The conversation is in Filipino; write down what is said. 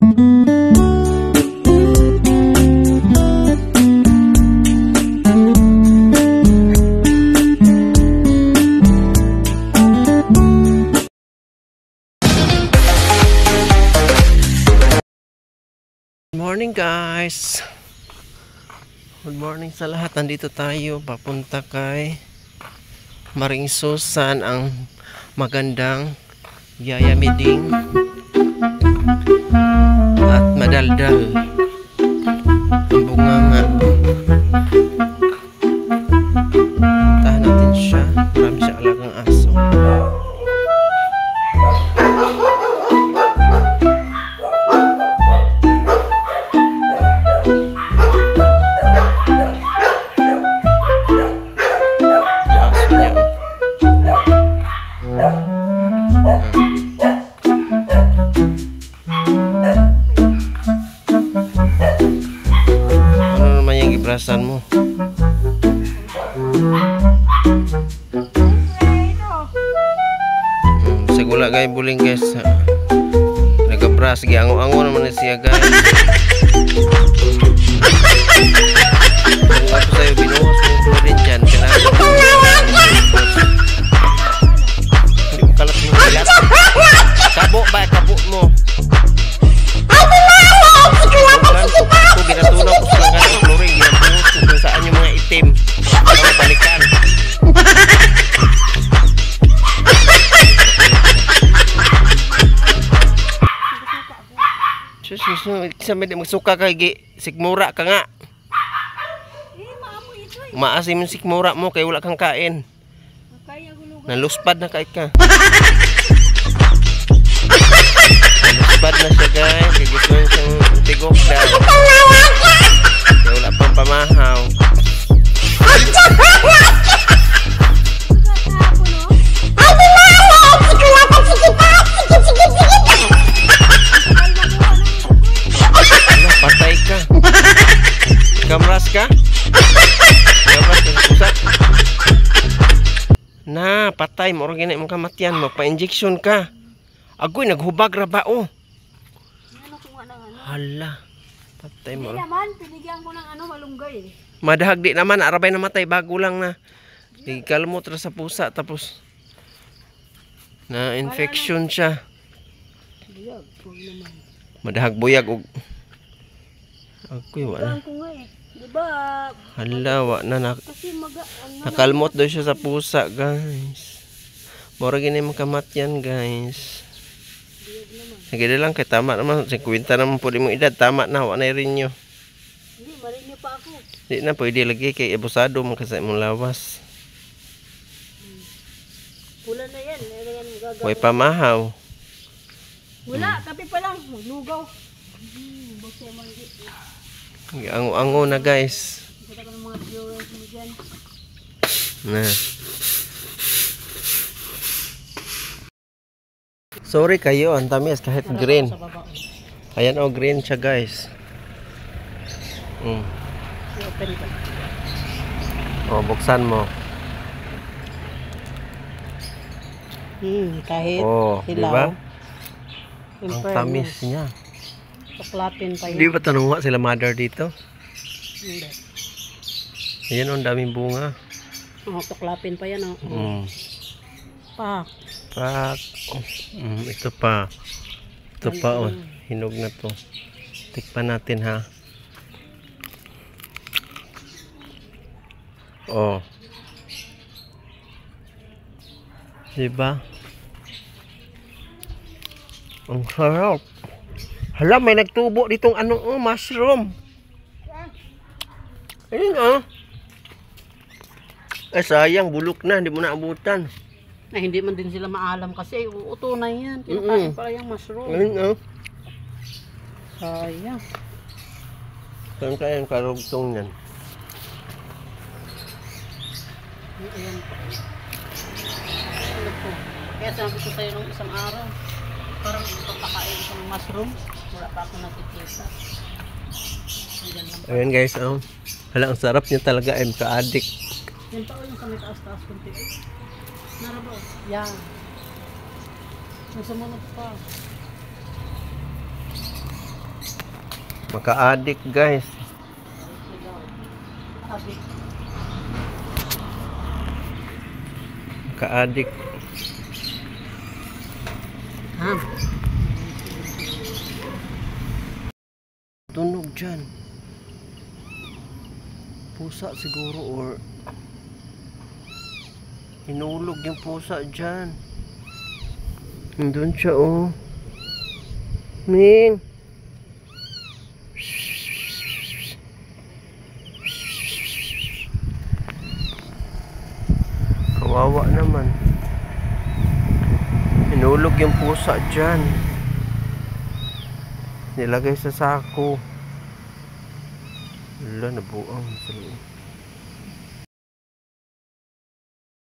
Morning guys, good morning sa lahat. Nandito tayo papunta kay Maring Susan, ang magandang yayamiding at madaldal ang bunganga. Puntahan natin siya. Marami siya alagang aso. Ibrasan mo. Segula guys, buling guys. Nagabras, giango-ango naman siya guys. Kung ako sa'yo, binuhos mo yung florin dyan. Hindi mo kalat mo hilat. Kabo ba? Kabo mo. Kung ginatunaw ko sa langan ng florin, ginatunaw kung saan yung mga itim. Para balikan. Isa may magsuka kay sikmura ka nga. Maasim yung sikmura mo kay wala kang kain. Naluspad na kay ka. Naluspad na siya guys. Kaya gusto nyo siyang tigok daw. Kaya wala pang pamahaw. Patay ka. Kamras ka? Kamras ka sa pusat? Na, patay. Moro ganit mong kamatian. Magpa-injection ka. Agoy, naghubag ra ba o? Hala. Patay mo. Hindi naman, pinigyan ko ng malunggay. Madahag di naman. Arabay namatay. Bago lang na. Kalmot ra sa pusa. Tapos na infection siya. Madahag buyag og agoy wala. Diba? Hala, wala na. Nakalmot daw siya sa pusa, guys. Mura gini makamatyan, guys. Nagida lang kay tama naman. 50 naman po di mong edad. Tama na, wala na rin nyo. Hindi, marinyo pa ako. Hindi na, pwede lagi kay abusado mo kasi mong lawas. Pula na yan. Huwag pamahaw. Wala, tapi pa lang. Lugaw. Ango-ango na guys. Na. Sorry kayo, ang tamis kahit green. Ayan o, green siya guys. O, buksan mo. Kahit diba? Ang tamis niya. Tuklapin pa yan. Di ba tanong sila mother dito? Hindi. Ayan o, ang daming bunga. Tuklapin pa yan o. Pak. Pak. Ito pa. Ito pa o. Hinog na to. Tikpan natin ha. O. Diba? Ang sarap. Hala, may nagtubo ditong mushroom. Ayun Ay sayang, bulok na, hindi mo naabutan. Na hindi man din sila maalam kasi uuto na yan. Kinakain pala yung mushroom. Ayun Sayang. Saan kaya yung karugtong yan? Ayan pa. Kaya sabi ko sa'yo nung isang araw, parang papakain ko ng mushroom. Wala pa ako nakikita. Ayan guys, hala, ang sarap niya talaga, ka-addict. Yan pa yung sa may taas-taas kunti. Narabaw. Yan. Yung sumunod pa. Maka-addict guys. Sabi, Maka-addict. Tunog dyan. Pusa siguro or hinulog yung pusa dyan. Nandun siya oh. Ming. Kawawa naman. Hinulog yung pusa dyan. Nilagay sa sako. Wala, nabuang sa loob.